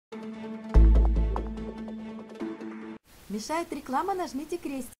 Мешает реклама, нажмите крестик.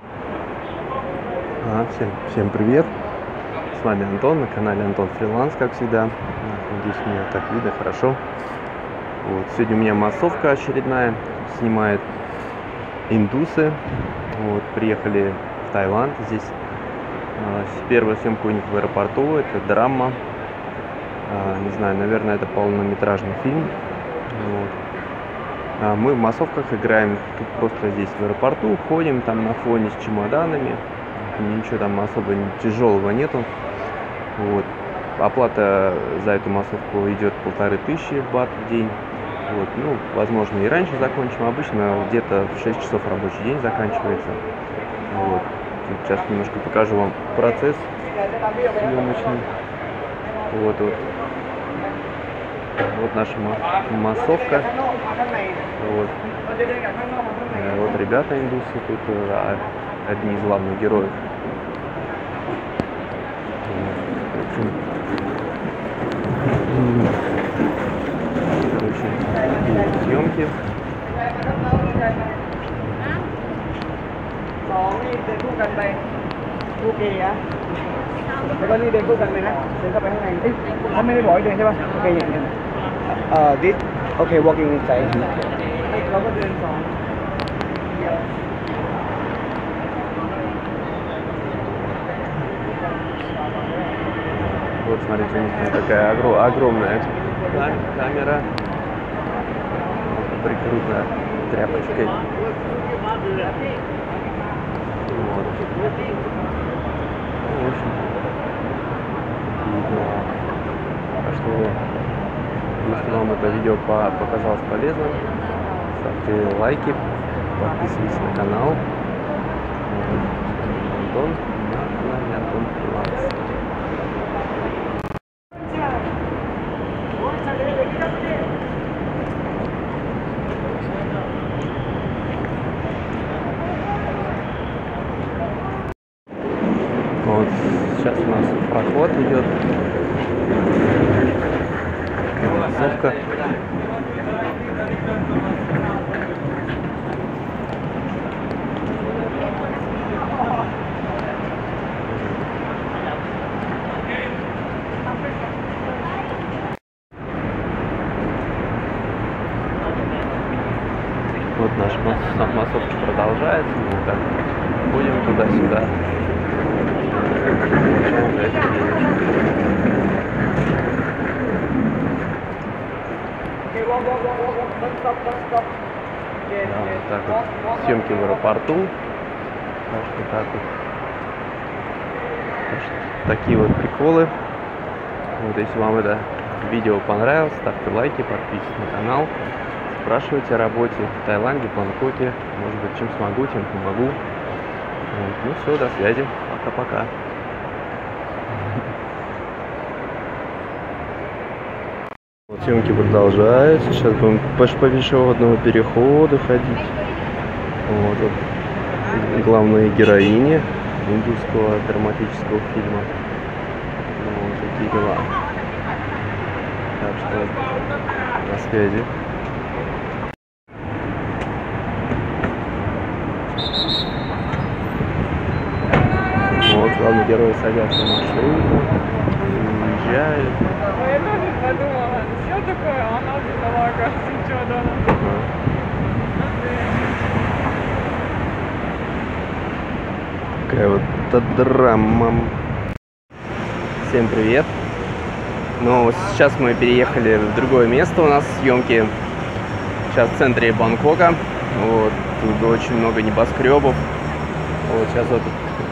Всем привет! С вами Антон, на канале Антон Фриланс, как всегда. Надеюсь, меня так видно хорошо. Вот. Сегодня у меня массовка очередная, снимает индусы. Вот. Приехали в Таиланд, здесь первая съемка у них в аэропорту, это драма. Не знаю, наверное, это полнометражный фильм. Вот. Мы в массовках играем тут просто здесь в аэропорту, ходим там на фоне с чемоданами, ничего там особо тяжелого нету. Вот. Оплата за эту массовку идет 1500 бат в день. Вот. Ну, возможно, и раньше закончим, обычно где-то в 6 часов рабочий день заканчивается. Вот. Сейчас немножко покажу вам процесс съемочный. Вот. Вот наша массовка. Вот. Вот ребята индусы, тут одни из главных героев. Короче, съемки. This okay, walking inside. Вот смотрите, у них такая огромная камера, прикрыта тряпочкой. Вот. В общем, так что, если вам это видео показалось полезным, ставьте лайки, подписывайтесь на канал. Антон, на канале Антон Фриланс. Вот сейчас у нас проход идет. Массовка. Вот наша массовка продолжается. Мы так будем туда-сюда. Да, вот так вот. Съемки в аэропорту. Так что так вот. Так что, такие вот приколы. Вот, если вам это видео понравилось, ставьте лайки, подписывайтесь на канал. Спрашивайте о работе в Таиланде, в Бангкоке. Может быть, чем смогу, тем помогу. Вот. Ну все, до связи. Пока-пока. Вот съемки продолжаются. Сейчас будем по пешеходному переходу ходить. Вот главные героини индусского драматического фильма. Вот такие дела. Так что на связи. Вот главные герои садятся в машину, уезжают. Я тоже подумала, все такое, а она задала, кажется, ничего дома. Такая вот драма. Всем привет. Ну, сейчас мы переехали в другое место. У нас съемки сейчас в центре Бангкока. Вот, тут очень много небоскребов. Вот сейчас вот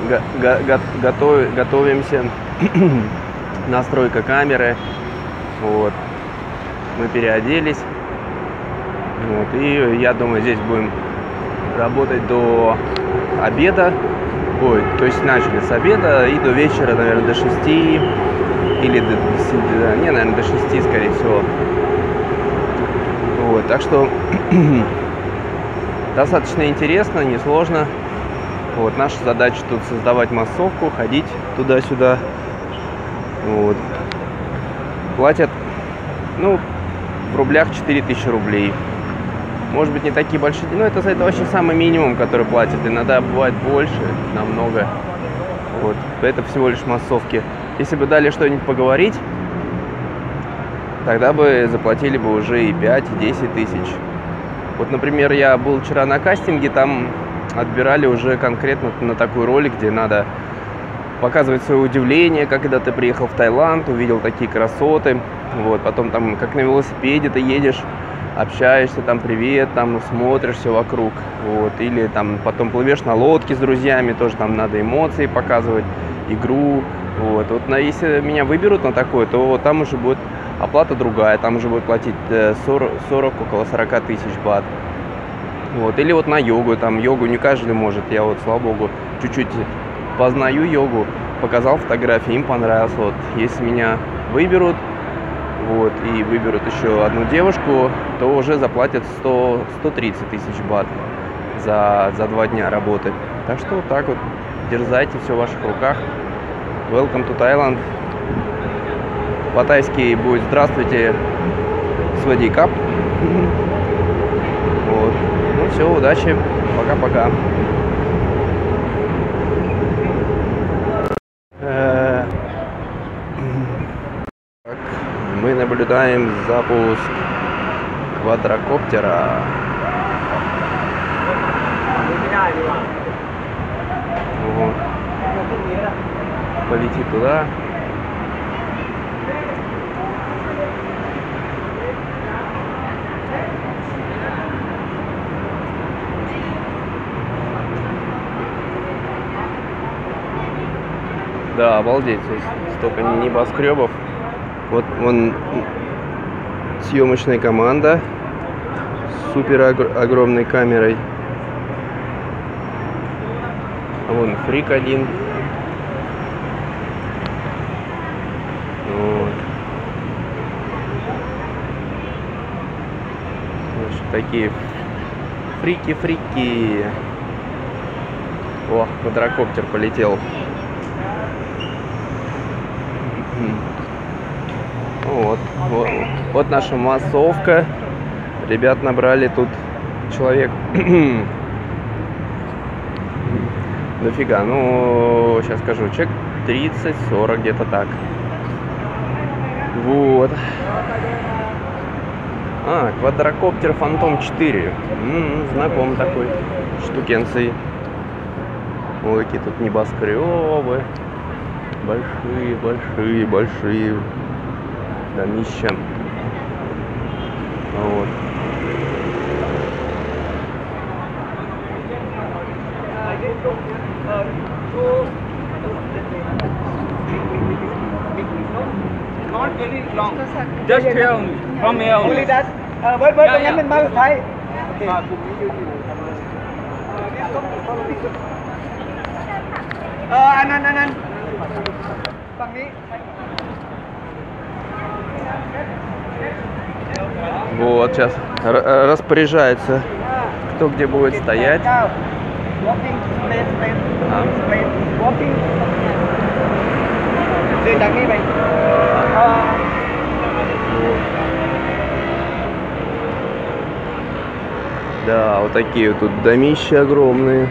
готовимся. Настройка камеры. Вот. Мы переоделись. Вот. И я думаю, здесь будем работать до обеда. Ой, то есть начали с обеда и до вечера, наверное, до 6. Или наверное, до 6, скорее всего. Вот. Так что достаточно интересно, несложно. Вот. Наша задача тут создавать массовку, ходить туда-сюда. Вот. Платят, ну, в рублях 4000 рублей. Может быть, не такие большие, но это вообще самый минимум, который платят. Иногда бывает больше, намного. Вот, это всего лишь массовки. Если бы дали что-нибудь поговорить, тогда бы заплатили бы уже и 5, и 10 тысяч. Вот, например, я был вчера на кастинге, там отбирали уже конкретно на такую роль, где надо показывать свое удивление, когда ты приехал в Таиланд, увидел такие красоты. Вот, потом там, как на велосипеде ты едешь, общаешься, там привет, там смотришь все вокруг. Вот, или там потом плывешь на лодке с друзьями, тоже там надо эмоции показывать, игру. Вот, если меня выберут на такое, то там уже будет оплата другая, там уже будет платить 40, около 40 тысяч бат. Вот, или вот на йогу, там йогу не каждый может. Я вот, слава богу, чуть-чуть познаю йогу, показал фотографии, им понравилось. Вот, если меня выберут, вот, и выберут еще одну девушку, то уже заплатят 130 тысяч бат за 2 дня работы. Так что вот так вот, дерзайте, все в ваших руках. Welcome to Thailand. По-тайски будет здравствуйте, свадикап. Вот. Ну все, удачи, пока-пока. Мы наблюдаем запуск квадрокоптера. Вот. Полетит туда. Да, обалдеть, здесь столько небоскребов. Вот вон съемочная команда с супер огромной камерой. А вон фрик один. Вот. Значит, такие фрики. О, квадрокоптер полетел. Вот наша массовка. Ребят набрали тут человек. Дофига. Ну, сейчас скажу. Человек 30-40, где-то так. Вот. Квадрокоптер Phantom 4. Знаком такой штукенций. Ой, какие тут небоскребы. Большие домища. Вот. Not very long. Just here only, from here Only only. that. Với tรงนั้นเป็นบ้านสุดท้ายอันนั้นฝั่งนี้ Вот сейчас распоряжается, кто где будет стоять. Walking space. Walking. Điจากนี้ไป Да, вот такие вот тут домища огромные.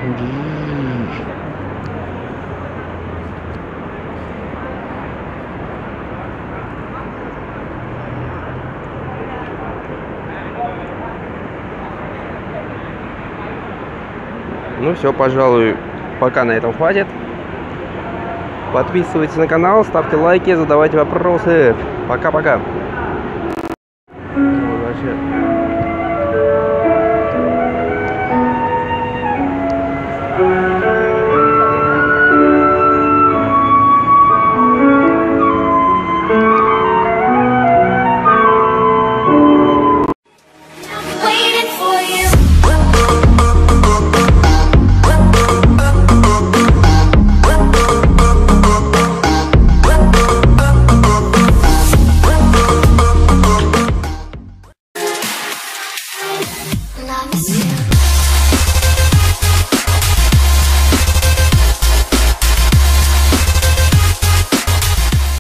Ну все, пожалуй, пока на этом хватит. Подписывайтесь на канал, ставьте лайки, задавайте вопросы. Пока-пока. Вообще.